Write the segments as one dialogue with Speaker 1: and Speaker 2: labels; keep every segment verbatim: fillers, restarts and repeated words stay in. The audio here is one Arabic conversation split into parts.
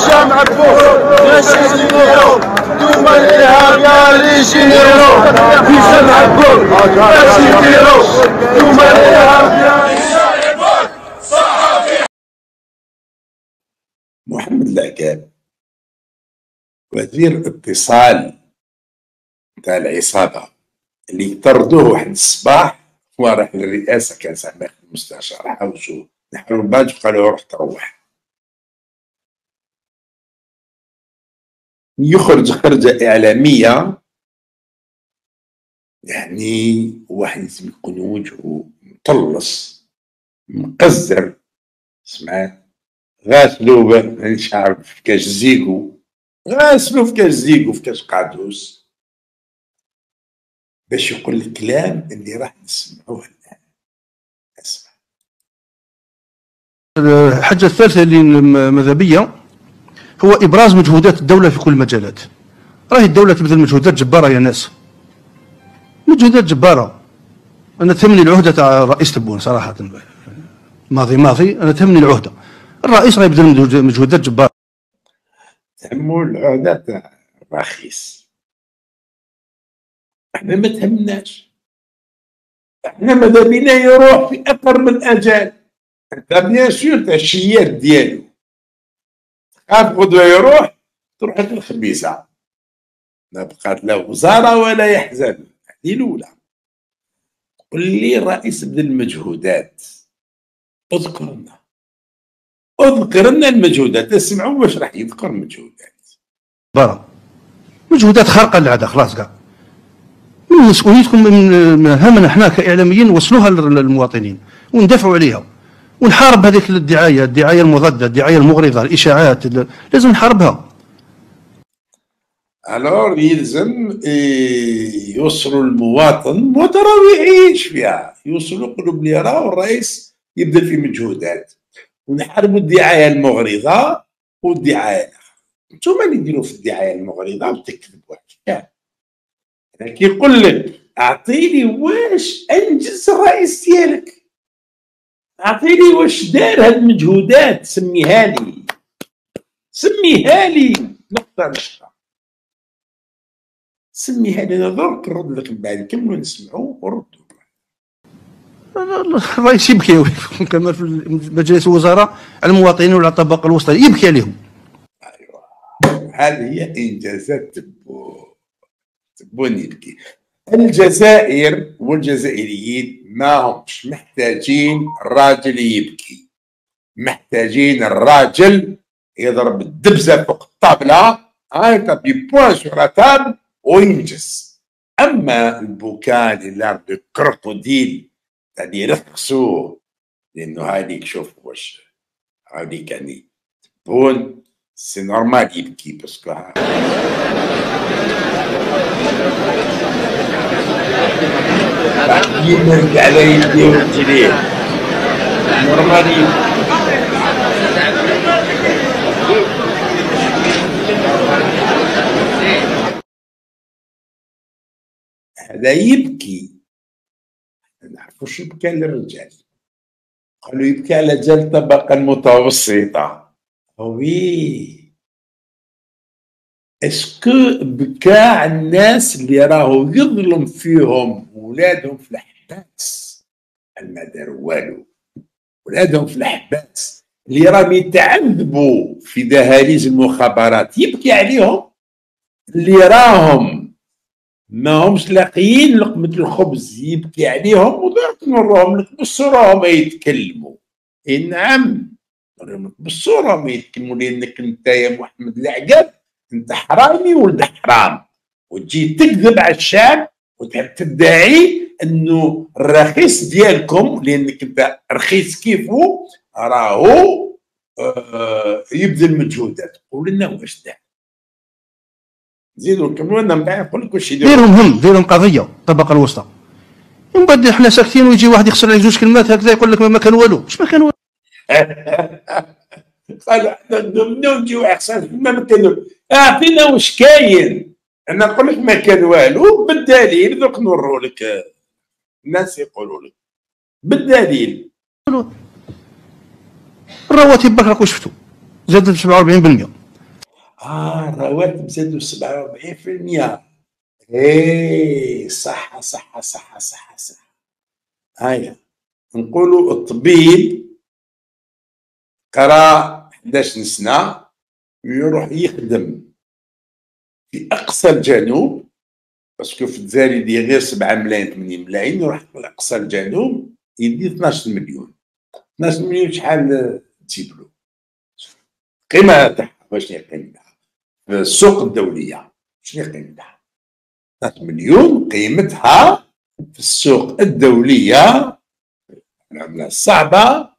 Speaker 1: جامع بوس ناشينيرو دوما الارهاب يا ليجينيرو في جامع بوس ناشينيرو دوما الارهاب يا
Speaker 2: محمد العقاب وزير اتصال تاع العصابه اللي طردوه واحد الصباح هو راح للرئاسه، كان ساعه ما يخدم مستشار، حوشوا نحروا الباج وقالوا له روح تروح. يخرج خرجه اعلاميه يعني واحد لازم يكون وجهه مطلص مقزر، سمعت غاسلو مانيش عارف في كاش زيكو، غاسلو في كاش زيكو في كاش قادوس باش يقول الكلام اللي راح نسمعوه الان. اسمع.
Speaker 3: الحاجه الثالثه اللي ماذا بيا هو ابراز مجهودات الدوله في كل المجالات. راهي الدوله تبذل مجهودات جباره يا ناس، مجهودات جباره. انا تهمني العهده تاع رئيس تبون صراحه، ماضي ماضي انا تهمني العهده. الرئيس راه يبذل مجهودات جباره.
Speaker 2: تهموا العهده تاع الرئيس، احنا ما تهمناش، احنا ماذا بينا يروح في اقرب من اجال. انت بيان سور تاع الشيات ديالو خاف غدوه يروح تروح لك الخبيزه، ما بقات لا وزاره ولا يحزن. هذه الاولى. قل لي الرئيس بذل مجهودات، اذكرنا اذكرنا المجهودات، اسمعوا واش راح يذكر مجهودات.
Speaker 3: برا مجهودات خارقه للعاده، خلاص كاع من مسؤوليتكم، من همنا احنا كاعلاميين نوصلوها للمواطنين وندافعوا عليها ونحارب هذيك الدعايه، الدعايه المضاده، الدعايه المغرضه، الاشاعات لازم نحاربها.
Speaker 2: الور يلزم يوصلوا المواطن، المواطن راه يعيش فيها، يوصلوا يقولوا بلي راه الرئيس يبذل في مجهودات، ونحاربوا الدعايه المغرضه والدعايه الاخرى. انتم اللي ديروا في الدعايه المغرضه وتكذبوا حكايه. انا كيقول لك اعطيني واش انجز الرئيس ديالك، اعطيني واش دار هاد المجهودات، سميها لي سميها لي نقطه نقطه، سميها لي. انا درك نرد لك من بعد نكملوا نسمعوا وردوا.
Speaker 3: الرئيس يبكي كما في مجلس الوزراء على المواطنين وعلى الطبقه الوسطى، يبكي عليهم.
Speaker 2: ايوه هذه هي انجازات تبون تبون يبكي. الجزائر والجزائريين ما همش محتاجين الراجل يبكي، محتاجين الراجل يضرب الدبزه فوق الطابله، هاي تابي بوان سور تابل وينجز. اما البكاء اللي ربي كروكوديل اللي يرقصوه، لانه هذيك شوف واش هذيك يعني تبون سي نورمال يبكي باسكو يمرق على يديه ورجليه نورمال يبكي. هذا يبكي، نعرفوا شو يبكى للرجال، قالوا يبكي على رجال الطبقة المتوسطة. وي اسكو بكى على الناس اللي راهو يظلم فيهم ولادهم في الحباس، ما داروا والو، ولادهم في الحباس اللي راهم يتعذبوا في دهاليز المخابرات، يبكي عليهم. اللي راهم ما همش لاقيين لقمة الخبز يبكي عليهم، ودرك نروهم لك بالصورة ما يتكلموا. اي نعم نروهم لك بالصورة ما يتكلموا، لانك انت يا محمد العقاب انت حرامي ولد حرام، وتجي تكذب على الشعب وتدعي انه الرخيص ديالكم، لانك انت رخيص كيفو راهو آه يبذل مجهودات. قول لنا واش دار، زيدوا نكملوا لنا من بعد نقول لك واش يديروا.
Speaker 3: ديرهم هم ديرهم قضيه الطبقه الوسطى، ومن بعد حنا ساكتين ويجي واحد يخسر عليك جوج كلمات هكذا يقول لك ما كان والو. واش ما كان والو؟
Speaker 2: قال حنا ندومنا ونجيو احسن ما كان والو. اعطينا واش كاين، انا نقول لك ما كان والو بالدليل. دوك نورو لك الناس يقولوا لك بالدليل.
Speaker 3: الرواتب باك راكو شفتوا زادت ب سبعة وأربعين بالمئة،
Speaker 2: اه الرواتب زادوا سبعة وأربعين بالمئة. ايه صح صح صح صح صح. هيا نقولوا الطبيب قرا إحدى عشرة سنة يروح يخدم في أقصى الجنوب، باسكو في الجزائر يدي غير سبعة ملايين ثمانية ملايين، يروح لأقصى الجنوب يدي اثناش مليون. اثناش مليون شحال تجيب له؟ القيمة تاعها واش هي قيمتها؟ في السوق الدولية شنو هي قيمتها؟ اثناش مليون قيمتها في السوق الدولية العملة الصعبة،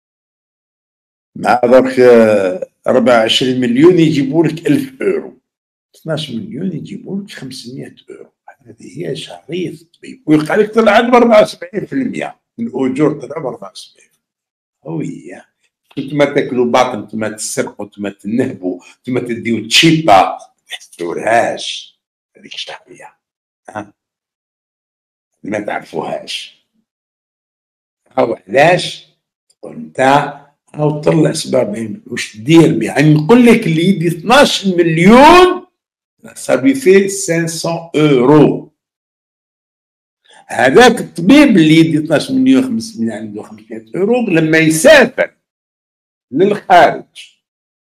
Speaker 2: مع درك أربعة وعشرين مليون يجيبوا لك ألف يورو، اثناش مليون يجيبوا لك خمسمائة يورو. هذه هي شهرية الطبيب، ويلقى لك طلعت ب أربعة وسبعين بالمئة، الأجور طلعوا ب أربعة وسبعين بالمئة. هي انتما تاكلوا باطل، انتما تسرقوا، انتما تنهبوا، انتما تديو تشيبا ما تحسوهاش هذيك الشهرية، ها ما تعرفوهاش. هاو علاش تقول انت هاو طلع سبعة وأربعين واش دير بها؟ يعني نقول لك اللي يدي اثناش مليون صافي فيه خمسمائة اورو. هذاك الطبيب اللي يدي اثناش مليون خمسمائة عنده خمسمائة اورو لما يسافر للخارج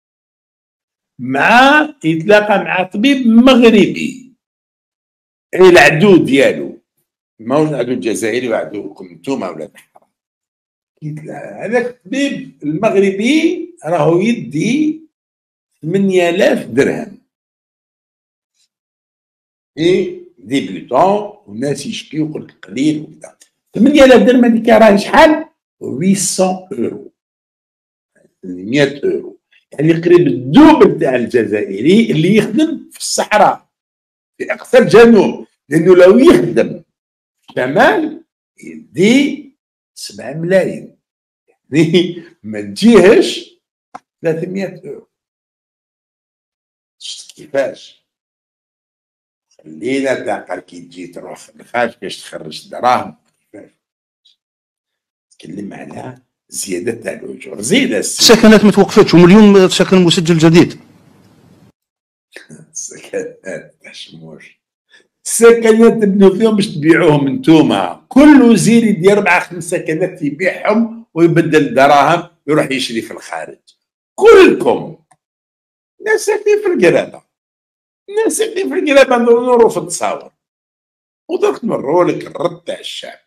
Speaker 2: مع يتلاقى مع طبيب مغربي، اي العدو ديالو ماهوش عدو جزائري وعدوكم انتوما ولاد الحرام، هذاك الطبيب المغربي راهو يدي ثمانية آلاف درهم اي ديبيوتون، والناس يشكيو يقول لك قليل وكذا. ثمانية آلاف درهم هذيك راهي شحال؟ ثمانمائة اورو، مائة اورو، يعني قريب الدوبل تاع الجزائري اللي يخدم في الصحراء في اقصى الجنوب، لانه لو يخدم في الشمال يدي سبعة ملايين، يعني ما تجيهش ثلاثمائة اورو. شفت كيفاش؟ خلينا تعقل كي تجي تروح للخارج باش تخرج دراهم. كيفاش؟ تكلم على زيادة تاع الأجور، زيادة
Speaker 3: السكنات ما توقفتش، ومليون سكن مسجل جديد.
Speaker 2: السكنات تاع شموش، السكنات تبنوا فيهم باش تبيعوهم انتوما، كل وزير يدير أربعة خمس سكنات يبيعهم ويبدل دراهم يروح يشري في الخارج. كلكم ناس ساكنين في القرابة، ناس ساكنين في القرابة نوروا في التصاور، ودرك نوروا لك الرد تاع الشعب.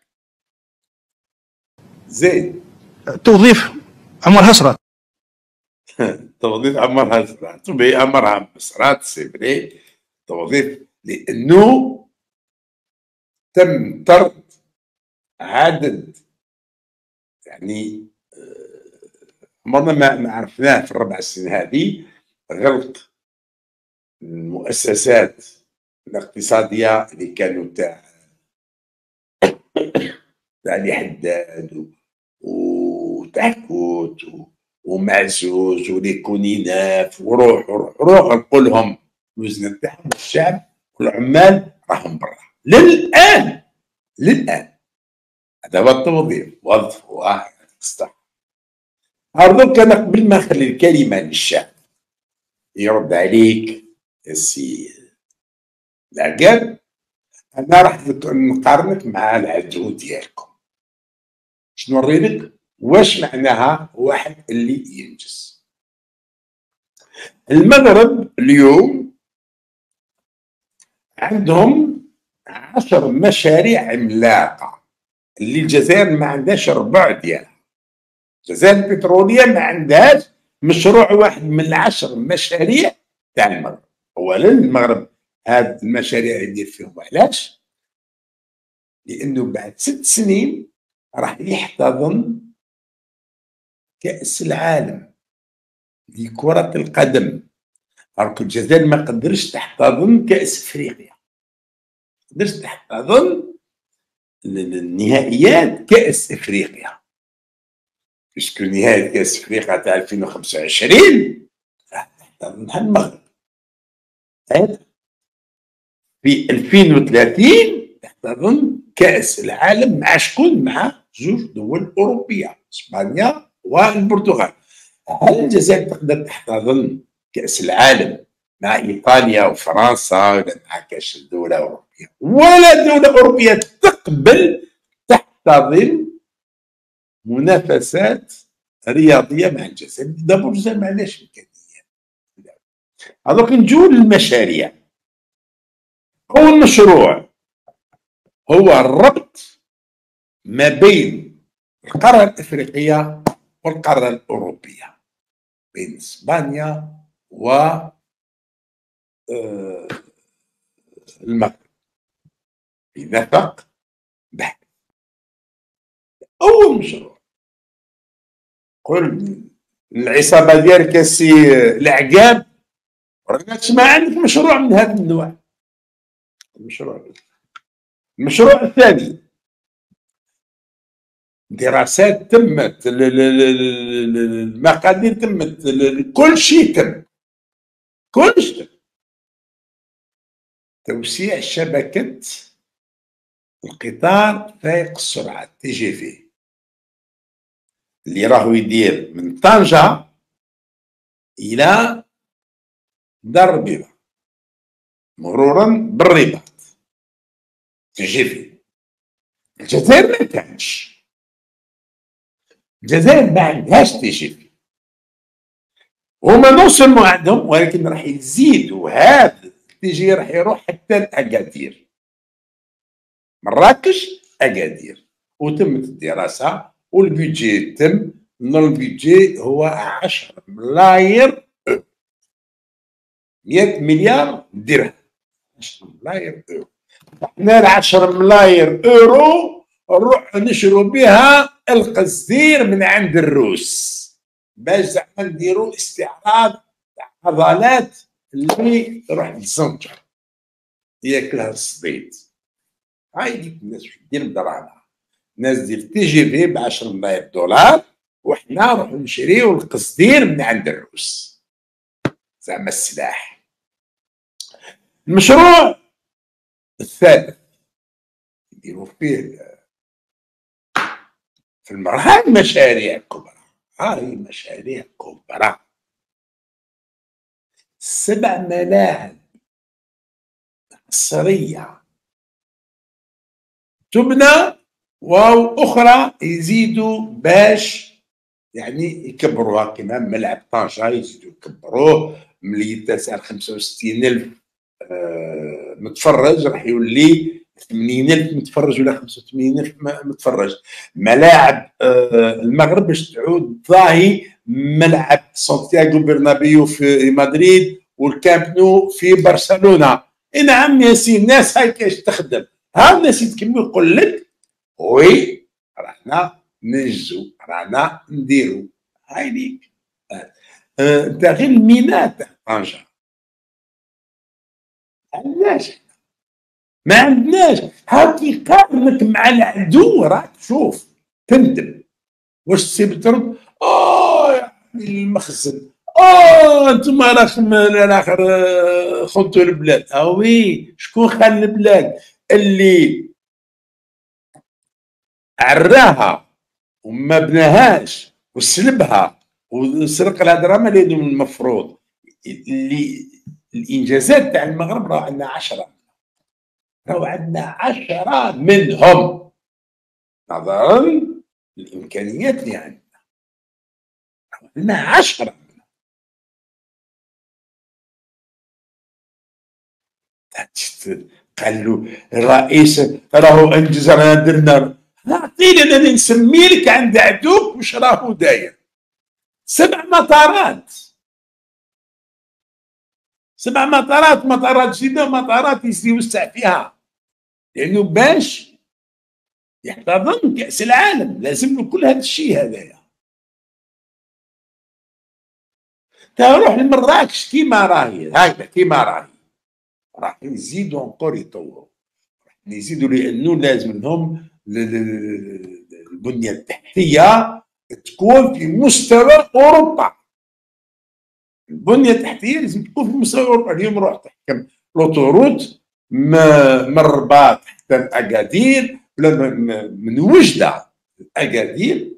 Speaker 2: زين
Speaker 3: توظيف عمر حسرات.
Speaker 2: توظيف عمر حسرات، طبيعي عمر حسرات سي فري توظيف، لأنه تم طرد عدد، يعني عمرنا ما ما عرفناه في الربع سنين هذه، غلق المؤسسات الاقتصادية اللي كانوا تاع تاع الحداد وتحكوت ومعزوز وليكونيناف وروح وروح روح نقول لهم الوزن تاعهم الشعب والعمال راهم برا للآن. للآن هذا هو التوظيف، وظفوا واحد الصح. هردوك أنا قبل ما نخلي الكلمة للشعب يرد عليك يا سي العقاب، أنا راح نقارنك مع العدو ديالكم. باش نوريلك واش معناها واحد اللي ينجز. المغرب اليوم عندهم عشر مشاريع عملاقة اللي الجزائر ما عندهاش ربع ديالها. الجزائر البترولية ما عندهاش مشروع واحد من العشر مشاريع تاع المغرب. أولا المغرب هاد المشاريع يدير فيهم، علاش؟ لأنه بعد ست سنين راح يحتضن كأس العالم لكرة القدم. راك الجزائر ما قدرش تحتضن كأس افريقيا، ما قدرش تحتضن النهائيات كأس افريقيا، باسكو نهائي كأس افريقيا تاع ألفين وخمسة وعشرين راح تحتضنها المغرب. في ألفين وثلاثين تحتضن كأس العالم مع شكون؟ مع زوج دول أوروبية، إسبانيا والبرتغال. هل الجزائر تقدر تحتضن كأس العالم مع ايطاليا وفرنسا ولا مع كاش دوله اوروبيه، ولا دوله اوروبيه تقبل تحتضن منافسات رياضيه مع الجزائر. دابا الجزائر ما عندهاش امكانيات. هذوك نجو للمشاريع. اول مشروع هو الربط ما بين القاره الافريقيه والقاره الاوروبيه، بين اسبانيا و المغرب في نفق بحري. اول مشروع قل العصابه ديالك السي العقاب، راك تسمع عندك مشروع من هذا النوع. المشروع المشروع الثاني دراسات تمت، المقادير تمت، كل شيء تم، كل شيء تم. توسيع شبكة القطار فائق السرعة تي جي في اللي راهو يدير من طنجة إلى دار البيضاء مرورا بالرباط، تي جي في. الجزائر ما كانش، الجزائر ما عندهاش تي جي في. هما نو سولمون عندهم، ولكن راح يزيدوا هذا التي جي راح يروح حتى لأكادير، مراكش أكادير، وتمت الدراسة والبيدجي تم. البيدجي هو عشرة ملاير أورو، مئة مليار درهم، عشرة ملاير أورو. احنا ال عشرة ملاير أورو نروح نشرو بها القصدير من عند الروس باش زعما نديرو استعراض عضلات اللي تروح للزنجر ياكلها الصديد. هاي ديك الناس واش دير بدراهمها، الناس دير تي جي في ب عشرة ملاير دولار، وحنا نروحو نشريو القصدير من عند الروس زعما السلاح. المشروع الثالث يديروا فيه في المرة، هاي مشاريع كبرى، هاي مشاريع كبرى. سبع ملاعب عصرية تبنى واخرى يزيدوا باش يعني يكبروها، كما ملعب طنجة يزيدوا يكبروه ملي يتسع خمسة وستين ألف آه متفرج راح يولي ثمانين ألف متفرج ولا خمسة وثمانين ألف متفرج. ملاعب آه المغرب باش تعود ضاهي ملعب سانتياغو برنابيو في مدريد والكامب نو في برشلونة. اي نعم يا سي، الناس هاي كاش تخدم، ها الناس يتكلموا يقول لك وي رانا ننجزو رانا نديرو. هاي ليك انت غير الميناء تاع طنجة ما عندناش، ما عندناش. هاكي قارنك مع العدو راك تشوف تندم. واش تسيب ترد اه يا المخزن، اه انتم راكم الاخر خنتوا البلاد. اه وي شكون خان البلاد؟ اللي عراها وما بناهاش وسلبها وسرق لها دراهم اللي المفروض. اللي الانجازات تاع المغرب راه عندنا عشرة، راه عندنا عشرة منهم نظرا للامكانيات اللي عندنا، عندنا عشرة. قال له الرئيس راهو انجز رانا درنا، اعطيني انا نسمي لك عند عدوك واش راهو داير. سبع مطارات، سبع مطارات، مطارات جديده ومطارات يوسع فيها، لانه باش يحتضن كاس العالم لازم له كل هذا الشيء هذايا. تروح لمراكش كيما راهي هكذا كيما راهي، راح يزيدوا انكور يطوروا، راح يزيدوا لانه لازم لهم البنيه التحتيه تكون في مستوى اوروبا. البنيه التحتيه لازم تكون في مستوى اوروبا. اليوم روح تحكم لوطوروت من الرباط حتى اكادير ولا من وجده اكادير،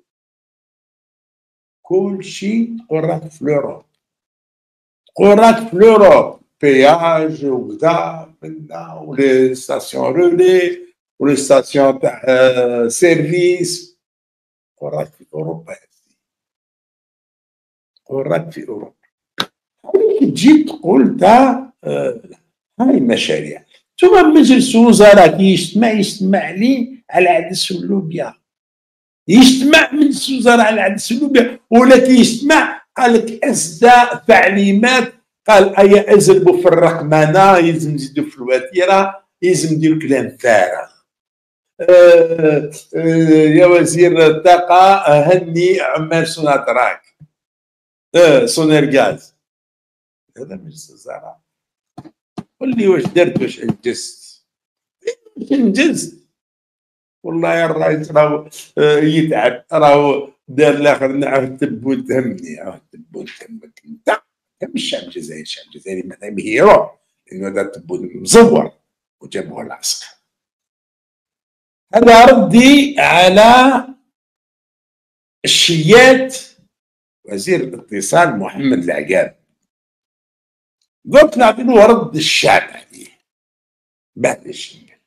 Speaker 2: كل شيء تقول راك في لوروب، تقول راك في لوروب. بياج وكذا منا ولي ستاسيون رولي ولي ستاسيون تاع سيرفيس. قرات في اوروبا، قرات في اوروبا. تجي تقول تاع هاي مشاريع. ثم مجلس وزراء يجتمع يجتمع لي على عدس اللوبيا، يجتمع مجلس وزراء على عدس اللوبيا، ولا كيجتمع قال لك اسدى تعليمات، قال ايا ازربوا في الرقمنه، يلزم نزيدوا في الوتيره، يلزم نديروا كلام فارغ. أه أه يا وزير الطاقه هني عمال سوناتراك أه سونير غاز. هذا مجلس وزراء. قول لي واش درت باش انجزت؟ واش انجزت؟ والله الرئيس راهو يتعب، راهو دار الاخر نعاود تبون تهمني، عاود تبون تهمك انت، تهم الشعب الجزائري. الشعب الجزائري مثلا هيرو، لانه هذا تبون مزور وجابوه العسكر. هذا ردي على الشيات وزير الاتصال محمد العقاب. قلت نعطي له رد الشعب عليه بعد الشيات.